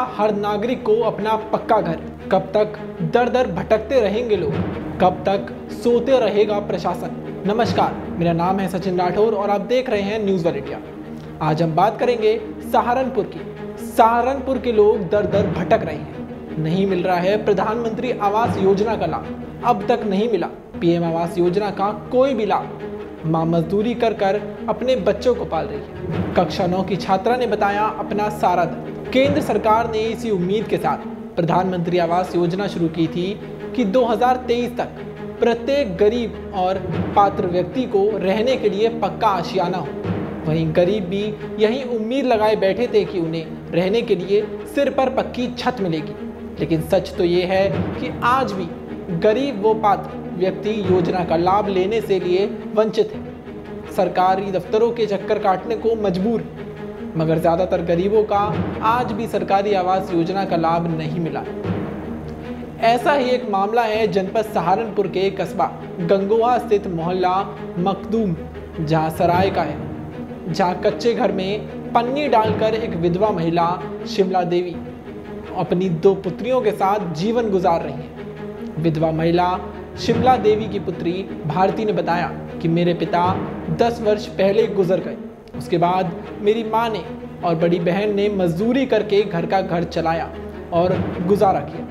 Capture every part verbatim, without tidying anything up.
हर नागरिक को अपना पक्का घर। कब तक दर दर भटकते रहेंगे लोग, कब तक सोते रहेगा प्रशासन। नमस्कार, मेरा नाम है सचिन राठौर और आप देख रहे हैं न्यूज़ वन इंडिया। आज हम बात करेंगे सहारनपुर की। सहारनपुर के लोग दर दर भटक रहे हैं। नहीं मिल रहा है प्रधानमंत्री आवास योजना का लाभ, अब तक नहीं मिला पीएम आवास योजना का कोई भी लाभ। माँ मजदूरी कर कर अपने बच्चों को पाल रही है। कक्षा नौ की छात्रा ने बताया अपना सारा दर्द। केंद्र सरकार ने इसी उम्मीद के साथ प्रधानमंत्री आवास योजना शुरू की थी कि दो हज़ार तेईस तक प्रत्येक गरीब और पात्र व्यक्ति को रहने के लिए पक्का आशियाना हो। वहीं गरीब भी यही उम्मीद लगाए बैठे थे कि उन्हें रहने के लिए सिर पर पक्की छत मिलेगी। लेकिन सच तो ये है कि आज भी गरीब व पात्र व्यक्ति योजना का लाभ लेने से लिए वंचित है। सरकारी दफ्तरों के चक्कर काटने को मजबूर, मगर ज़्यादातर गरीबों का आज भी सरकारी आवास योजना का लाभ नहीं मिला। ऐसा ही एक मामला है जनपद सहारनपुर के कस्बा गंगोहा स्थित मोहल्ला मखदूम जहां सराय का है, जहां कच्चे घर में पन्नी डालकर एक विधवा महिला शिमला देवी अपनी दो पुत्रियों के साथ जीवन गुजार रही है। विधवा महिला शिमला देवी की पुत्री भारती ने बताया कि मेरे पिता दस वर्ष पहले गुजर गए। उसके बाद मेरी माँ ने और बड़ी बहन ने मजदूरी करके घर का घर चलाया और गुजारा किया।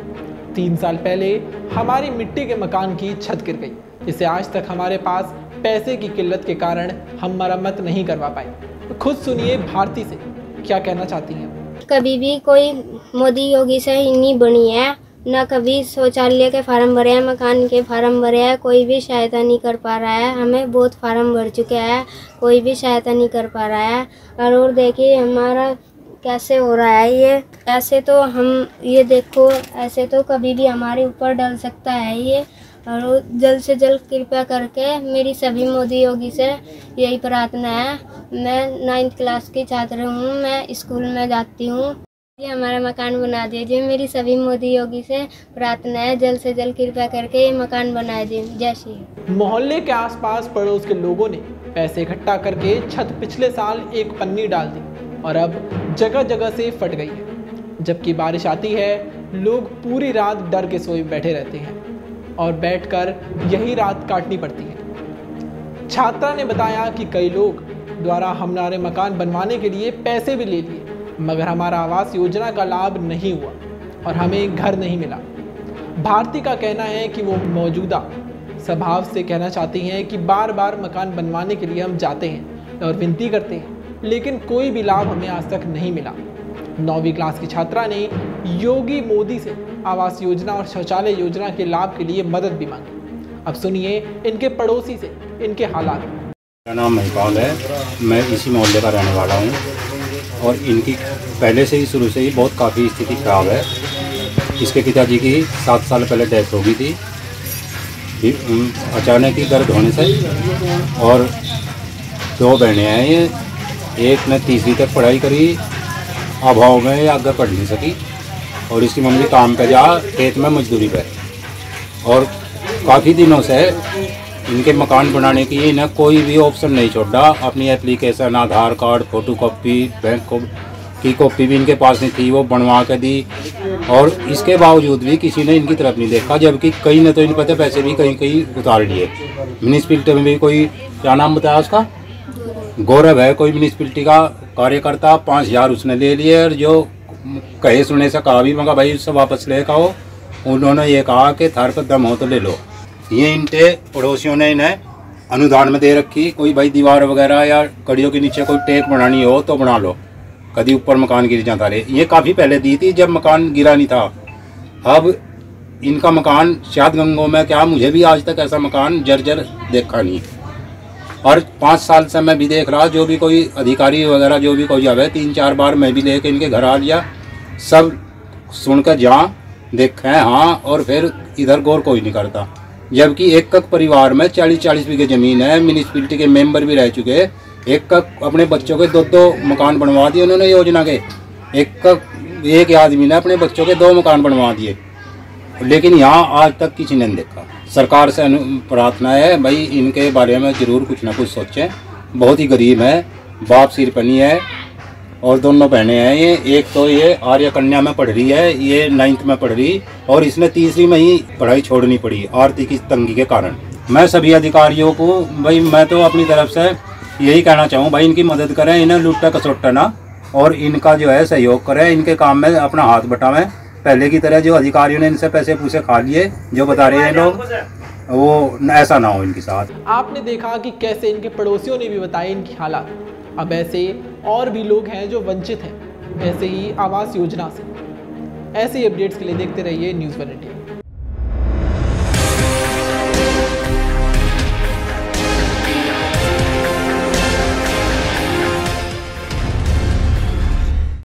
तीन साल पहले हमारी मिट्टी के मकान की छत गिर गई, जिसे आज तक हमारे पास पैसे की किल्लत के कारण हम मरम्मत नहीं करवा पाए। खुद सुनिए भारती से क्या कहना चाहती हैं। कभी भी कोई मोदी योगी से ही नहीं बनी है, न कभी शौचालय के फार्म भरे हैं, मकान के फार्म भरे हैं, कोई भी सहायता नहीं कर पा रहा है। हमें बहुत फार्म भर चुके हैं, कोई भी सहायता नहीं कर पा रहा है। और, और देखिए हमारा कैसे हो रहा है ये। ऐसे तो हम ये देखो, ऐसे तो कभी भी हमारे ऊपर डल सकता है ये। और जल्द से जल्द कृपया करके मेरी सभी मोदी योगी से यही प्रार्थना है। मैं नाइन्थ क्लास की छात्र हूँ, मैं स्कूल में जाती हूँ। ये हमारा मकान बना दीजिए। मेरी सभी मोदी योगी से प्रार्थना है, जल्द से जल्द कृपया करके ये मकान बना दीजिए। जय श्री। मोहल्ले के आसपास पड़ोस के लोगों ने पैसे इकट्ठा करके छत पिछले साल एक पन्नी डाल दी और अब जगह जगह से फट गई है। जबकि बारिश आती है, लोग पूरी रात डर के सोए बैठे रहते हैं और बैठकर यही रात काटनी पड़ती है। छात्रा ने बताया कि कई लोग द्वारा हमारे मकान बनवाने के लिए पैसे भी ले लिए, मगर हमारा आवास योजना का लाभ नहीं हुआ और हमें घर नहीं मिला। भारती का कहना है कि वो मौजूदा स्वभाव से कहना चाहती हैं कि बार बार मकान बनवाने के लिए हम जाते हैं और विनती करते हैं, लेकिन कोई भी लाभ हमें आज तक नहीं मिला। नौवीं क्लास की छात्रा ने योगी मोदी से आवास योजना और शौचालय योजना के लाभ के लिए मदद भी मांगी। अब सुनिए इनके पड़ोसी से इनके हालात। मेरा नाम महिपाल है, मैं इसी मोहल्ले का रहने वाला हूँ और इनकी पहले से ही शुरू से ही बहुत काफ़ी स्थिति खराब है। इसके पिताजी की सात साल पहले डेथ हो गई थी अचानक ही दर्द होने से, और दो बहनें हैं ये। एक ने तीसरी तक पढ़ाई करी, अभाव में आगे पढ़ नहीं सकी, और इसकी मम्मी काम पे जा खेत में मजदूरी पे। और काफ़ी दिनों से इनके मकान बनाने की इन्हें कोई भी ऑप्शन नहीं छोड़ा। अपनी application, Aadhaar card, photo copy, bank की कॉपी भी इनके पास नहीं थी, वो बनवा के दी, और इसके बावजूद भी किसी ने इनकी तरफ नहीं देखा। जबकि कई ने तो इन पता पैसे भी कहीं कहीं उतार लिए। म्यूनिसिपलिटी में भी कोई, क्या नाम बताया उसका, गौरव है कोई म्यूनिसिपलिटी का कार्यकर्ता, पाँच हज़ार उसने ले लिए। और जो कहे सुने से कहा भी मगर भाई उससे वापस ले आओ, उन्होंने ये कहा कि थार पर दम हो तो ले लो। ये इनके पड़ोसियों ने इन्हें अनुदान में दे रखी, कोई भाई दीवार वगैरह या कड़ियों के नीचे कोई टेक बनानी हो तो बना लो, कभी ऊपर मकान गिर जाता रहे। ये काफ़ी पहले दी थी जब मकान गिरा नहीं था। अब इनका मकान शायद गंगों में, क्या मुझे भी आज तक ऐसा मकान जर्जर देखा नहीं। और पाँच साल से मैं भी देख रहा, जो भी कोई अधिकारी वगैरह जो भी कोई आवे, तीन चार बार मैं भी लेके इनके घर आ लिया, सब सुनकर जहाँ देखें हाँ, और फिर इधर गौर कोई नहीं करता। जबकि एक कक परिवार में चालीस चालीस बीघे ज़मीन है, म्यूनिसिपलिटी के मेंबर भी रह चुके हैं। एक कक अपने बच्चों के दो दो मकान बनवा दिए उन्होंने योजना के। एक कक एक आदमी ने अपने बच्चों के दो मकान बनवा दिए, लेकिन यहाँ आज तक किसी ने नहीं देखा। सरकार से प्रार्थना है भाई इनके बारे में ज़रूर कुछ ना कुछ सोचें। बहुत ही गरीब है, बाप सिर पर नहीं है, और दोनों बहनें हैं ये, एक तो ये आर्य कन्या में पढ़ रही है, ये नाइन्थ में पढ़ रही, और इसने तीसरी में ही पढ़ाई छोड़नी पड़ी आर्थिक तंगी के कारण। मैं सभी अधिकारियों को भाई मैं तो अपनी तरफ से यही कहना चाहूँ भाई, इनकी मदद करें, इन्हें लुट्टा कसोट्टा ना, और इनका जो है सहयोग करें, इनके काम में अपना हाथ बटावें। पहले की तरह जो अधिकारियों ने इनसे पैसे पूसे खा लिए जो बता रहे हैं लोग, वो ऐसा ना हो इनके साथ। आपने देखा कि कैसे इनके पड़ोसियों ने भी बताई इनकी हालात। अब ऐसे और भी लोग हैं जो वंचित हैं ऐसे ही आवास योजना से। ऐसे ही अपडेट्स के लिए देखते रहिए न्यूज़ वन इंडिया।